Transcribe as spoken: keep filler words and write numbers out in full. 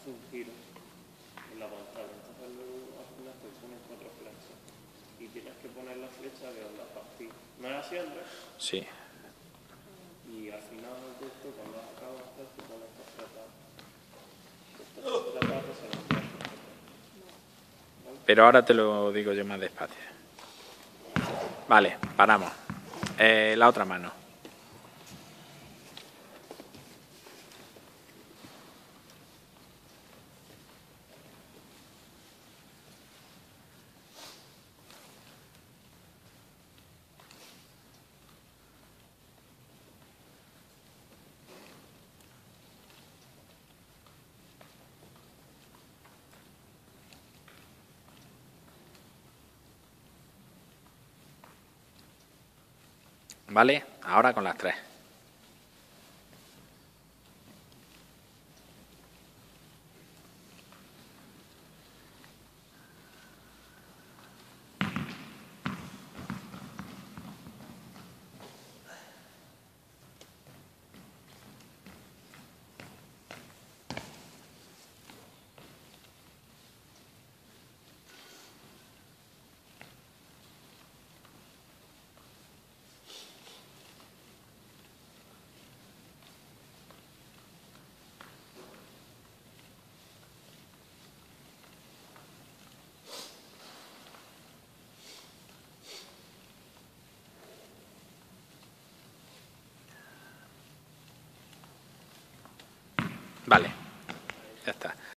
hace un giro en la pantalla. Entonces luego hace una expresión en cuatro flechas. Y tienes que poner la flecha de onda partir. ¿No es así, Andrés? Sí. Y al final de esto, cuando has acabado de hacer, tú pones estos tratados. Estos tratados se los envías. Pero ahora te lo digo yo más despacio. Vale, paramos. Eh, la otra mano. Vale, ahora con las tres. Vale, ya está.